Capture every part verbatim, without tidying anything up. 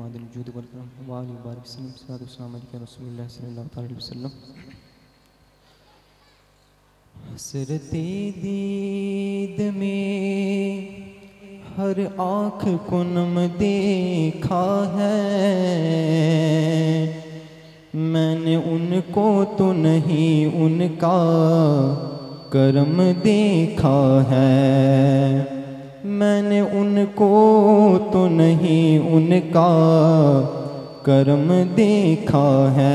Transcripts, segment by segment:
हसरते दीद में हर आँख को नम देखा है, मैंने उनको तो नहीं उनका करम देखा है। मैंने उनको तो नहीं उनका करम देखा है।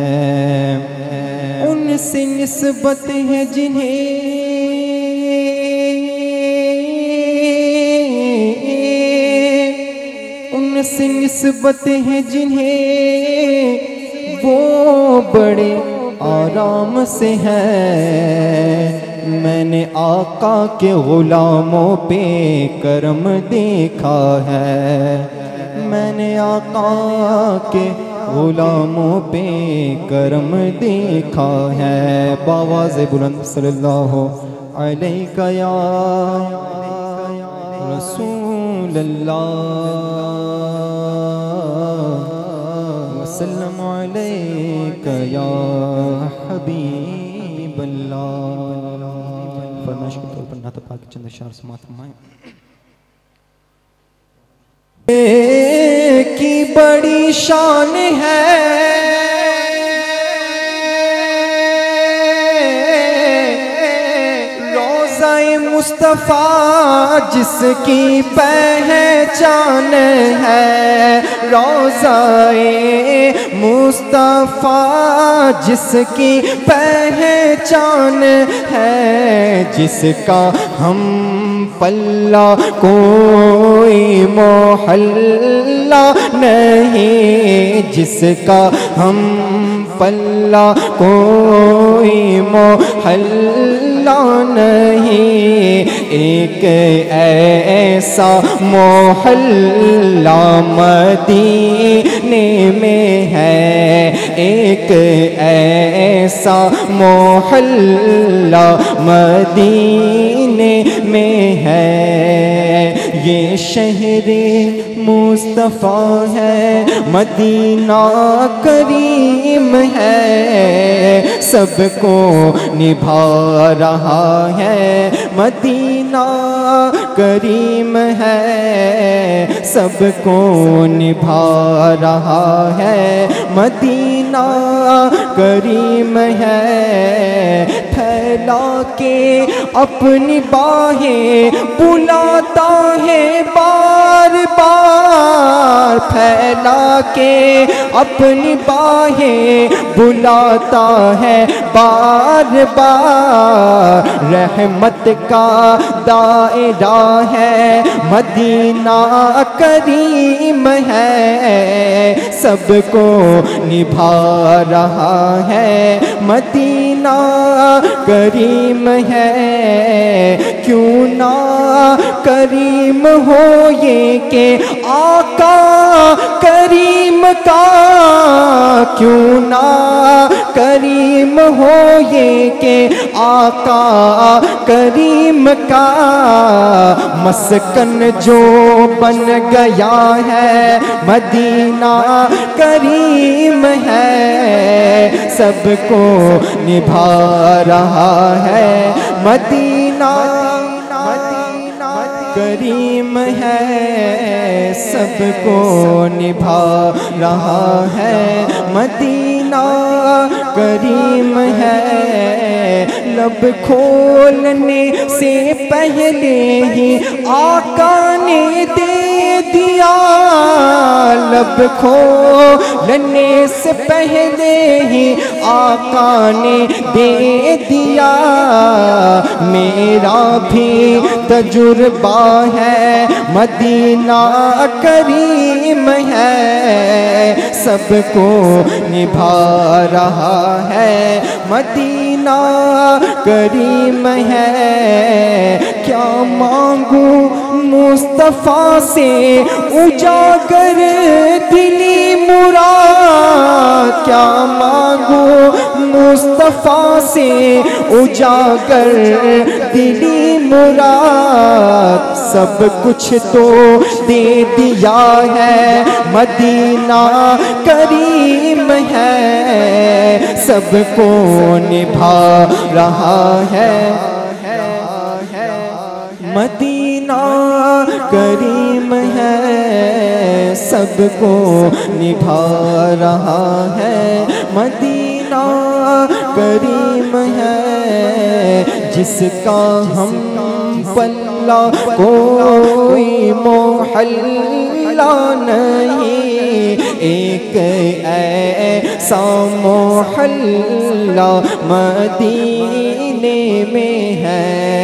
उनसे निस्बत है जिन्हें उनसे निस्बत है जिन्हें वो बड़े आराम से है। मैंने आका के गुलामों पे करम देखा है। मैंने आका के गुलामों पे करम देखा है। बावाज़े बुलंद सल्लल्लाहु अलैका या रसूल अल्लाह वसल्लम अलैका या हबीब अल्लाह। फरमाइश के तौर पर नात पाक चंद अशआर समाअत फरमाएं। की बड़ी शान है रोज़ाए मुस्तफ़ा जिसकी पहचान है। रोज़ाए मुस्तफ़ा जिसकी पहचान है, जिसका हम पल्ला कोई मोहल्ला नहीं, जिसका हम पल्ला कोई मोहल्ला नहीं। एक ऐसा मोहल्ला मदीने में है, एक ऐसा मोहल्ला मदीने में है। ये शहरे मुस्तफ़ा है, मदीना करीम है, सबको निभा रहा है। मदीना करीम है, सबको निभा रहा है। मदीना करीम है, फैला के अपनी बाहें बुलाता है बार बार। फैला के अपनी बाहें बुलाता है बार बार। रहमत का दायरा है, मदीना करीम है, सबको निभा रहा है। मदीना करीम है, क्यों ना करीम हो ये के आका करीम का, क्यों ना करीम हो ये के आका करीम का। मस्कन जो बन गया है मदीना करीम है, सबको निभा रहा है। मदीना करीम है, सबको निभा रहा है। मदीना करीम है, लब खोलने से पहले ही आका ने दे दिया। लब खोलने से पहले ही आका ने दे दिया। मेरा भी तजुर्बा है, मदीना करीम है, सबको निभा रहा है। मदीना करीम है, क्या मांगू मुस्तफ़ा से उजागर दिली मुराद। क्या मांगू मुस्तफ़ा से उजागर दिली मुराद, सब कुछ तो दे दिया है, मदीना करीम है, सबको निभा रहा है। मदीना करीम है, सबको निभा रहा है। मदीना करीम है, जिसका हम पल्ला कोई मोहल्ला नहीं, एक ऐसा मोहल्ला मदीने में है।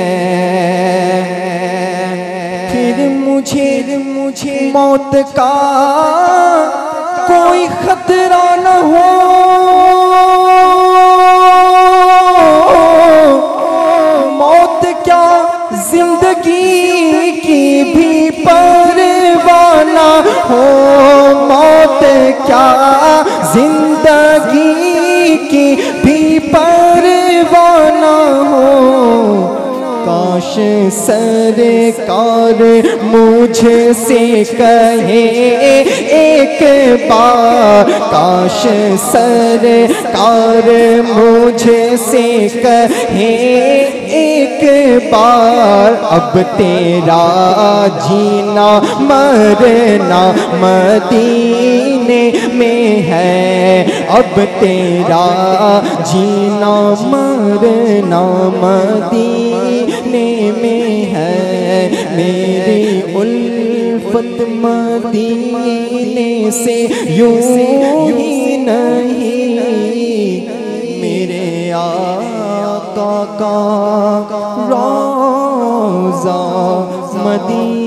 फिर मुझे मुझे मौत का कोई खतरा न हो, मौत क्या जिंदगी की भी परवाह न हो, मौत क्या जिंदगी की भी परवाह न हो। काश सरकार मुझे से कहे एक बार, काश सरकार मुझे से कहे एक बार, अब तेरा जीना मरना मदीने में है, अब तेरा जीना मरना मदीने में है। मेरी उल्फत मदीने से यूं ही नहीं, मेरे आका का रोज़ा मदीना